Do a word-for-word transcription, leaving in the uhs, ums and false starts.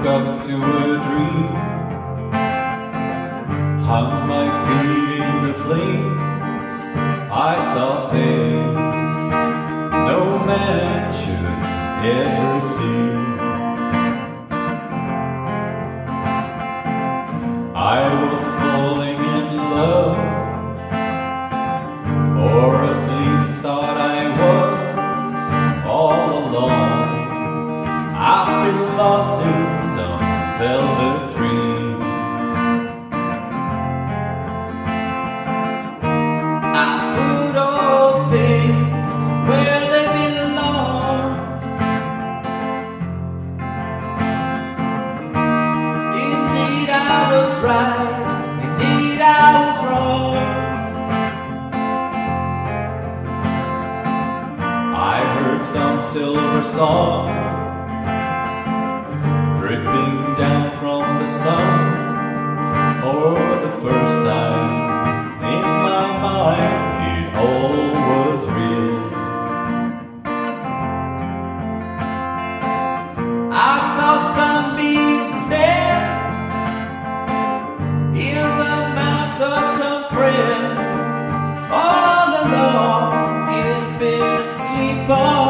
up to a dream. Hung my feet in the flames, I saw things no man should ever see. I was falling in love, or at least thought I was all along. I've been lost in some velvet dream. I put all things where they belong. Indeed I was right, indeed I was wrong. I heard some silver song dripping down from the sun for the first time. In my mind it all was real. I saw sunbeams there in the mouth of some friend. All along it's been asleep on